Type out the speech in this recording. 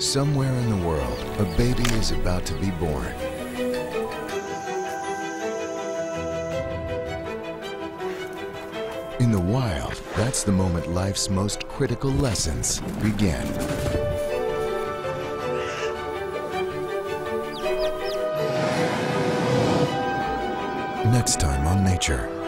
Somewhere in the world, a baby is about to be born. In the wild, that's the moment life's most critical lessons begin. Next time on Nature.